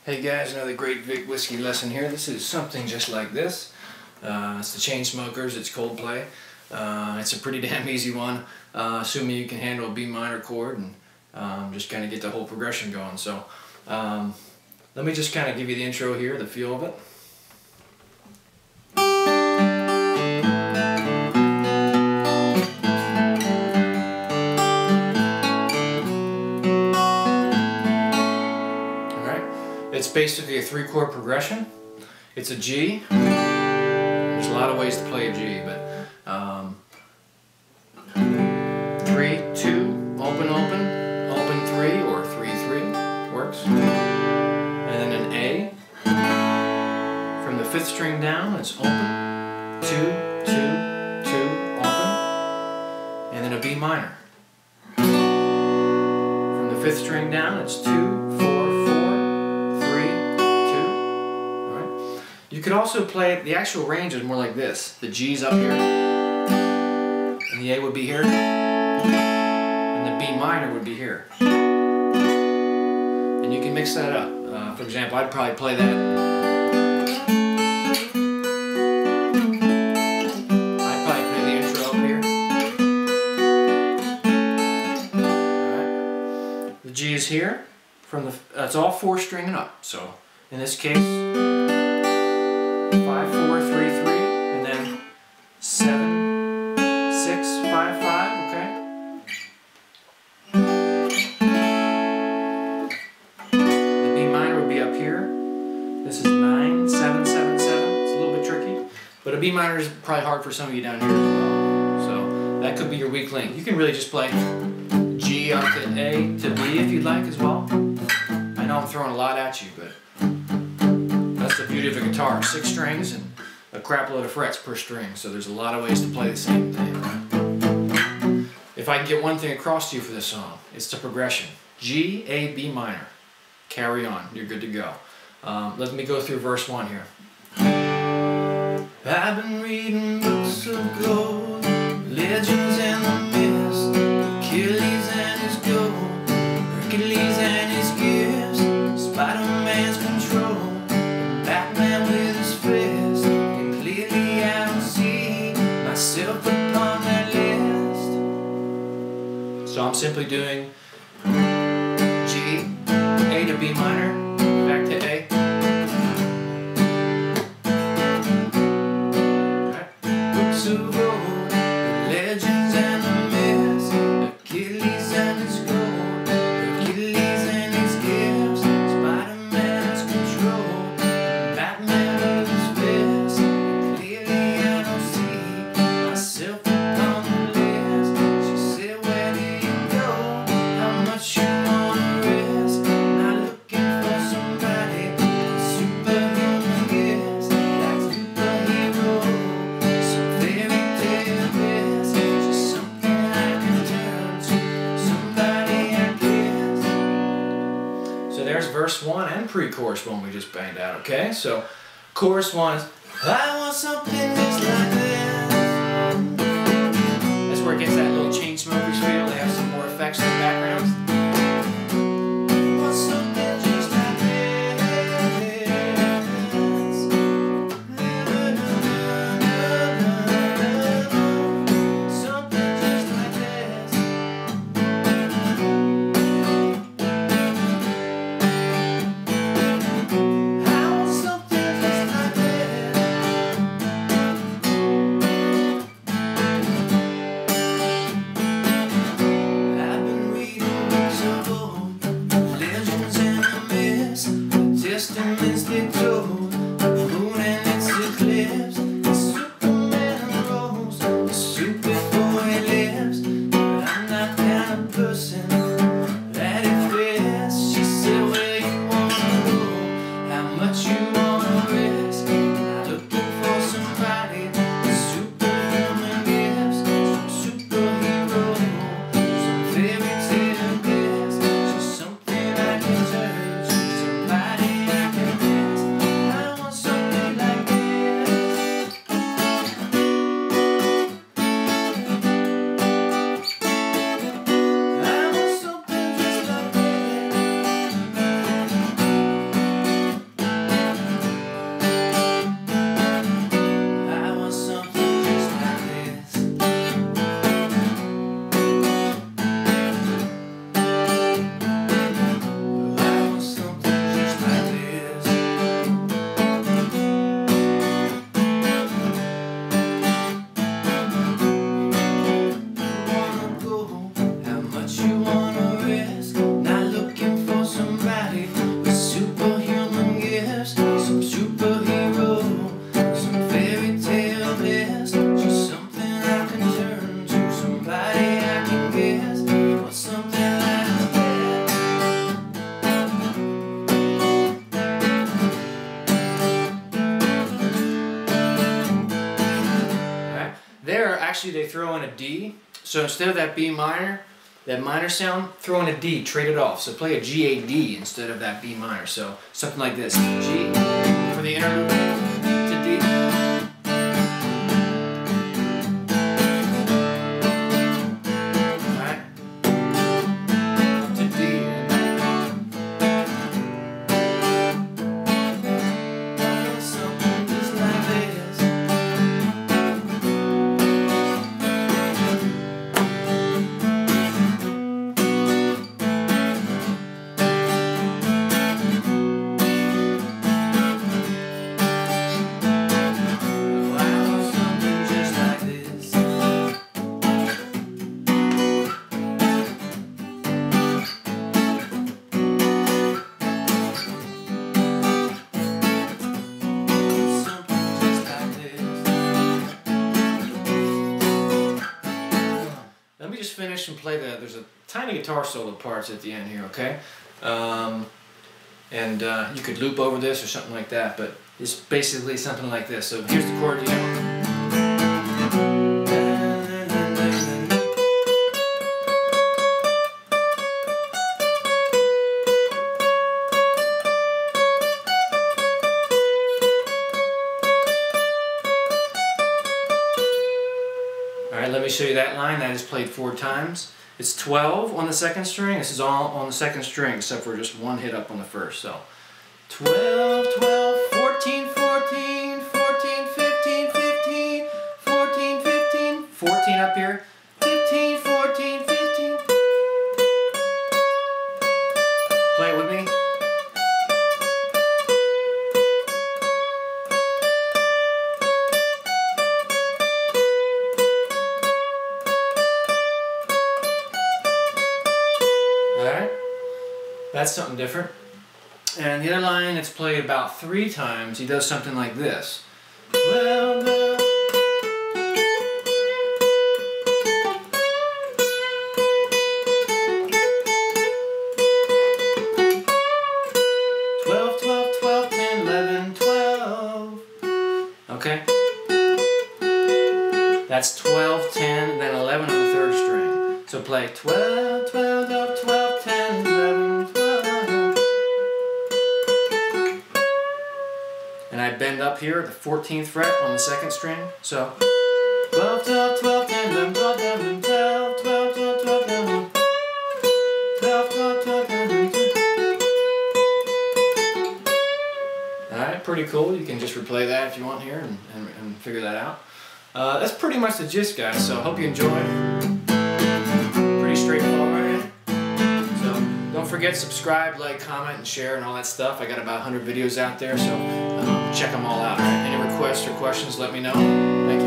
Hey guys, another great Vic whiskey lesson here. This is something just like this. It's the Chainsmokers, it's Coldplay. It's a pretty damn easy one, assuming you can handle a B minor chord and just kind of get the whole progression going. So let me just kind of give you the intro here, the feel of it. It's basically a 3-chord progression. It's a G. There's a lot of ways to play a G, but 3, 2, open, open, open 3, or 3, 3 works. And then an A. From the 5th string down, it's open, 2, 2, 2, open, and then a B minor. From the 5th string down, it's 2, 4, you could also play it, the actual range is more like this. The G's up here, and the A would be here, and the B minor would be here. And you can mix that up. For example, I'd probably play that. I'd probably play the intro up here. Alright. The G is here, it's all 4 stringing up. So in this case, 5, 4, 3, 3, and then 7, 6, 5, 5, okay? The B minor would be up here. This is 9, 7, 7, 7. It's a little bit tricky. But a B minor is probably hard for some of you down here as well. So that could be your weak link. You can really just play G up to A to B if you'd like as well. I know I'm throwing a lot at you, but that's the beauty of a guitar. 6 strings and a crap load of frets per string, so there's a lot of ways to play the same thing. If I can get one thing across to you for this song, it's the progression. G, A, B minor. Carry on. You're good to go. Let me go through verse 1 here. I've been reading books of gold, legends and the myths, Achilles and his gold, Hercules and his gifts, Spider-Man's control, Batman with his fist, and clearly I don't see myself upon that list. So I'm simply doing G, A to B minor, back to A. Right. Books of old, the legends and the myths, Achilles and his gold, Hercules and his gifts, Spider-Man's control, Batman with his fist, and clearly I don't see myself upon the list. She said, where do you go? How much you wanna risk? Not looking for somebody superhuman gifts, like superhero, some fairy tale bliss. She's something I can turn to, somebody I guess. So there's verse 1 and pre-chorus 1 we just banged out, okay? So chorus 1 is, I want something just like this. That's where it gets that little Chainsmokers feel. They have some more effects in the background. Want something just like this. Something just like this. I want something just like this. actually they throw in a D. So instead of that B minor, that minor sound, throw in a D, trade it off. So play a G-A-D instead of that B minor. So something like this. G for the interlude to D. Alright? Up to D. Something just like this. Let me just finish and play there's a tiny guitar solo parts at the end here, okay? You could loop over this or something like that, but it's basically something like this. So here's the chord again. Alright, let me show you that line. That is played 4 times. It's 12 on the second string. This is all on the second string except for just one hit up on the first. So 12, 12, 14, 14, 14, 15, 15, 14, 15, 14 up here, 15, 14, 15. Play it with me. Alright, that's something different. And the other line, it's played about 3 times. He does something like this. 12, 12. 12, 12, 12, 10, 11, 12. Okay? That's 12, 10, then 11 on the third string. So play 12, 12, 12, 12, 10, 11, 12. And I bend up here at the 14th fret on the second string. So 12, 12, 12, 10, 11, 12, 11, 12, 12, 12, 12, 11, 12, 12, 12, 11, 12. Alright, pretty cool. You can just replay that if you want here and figure that out. That's pretty much the gist, guys, so I hope you enjoyed. Pretty straightforward. So don't forget to subscribe, like, comment, and share, and all that stuff. I got about 100 videos out there, so check them all out. Right? Any requests or questions, let me know. Thank you.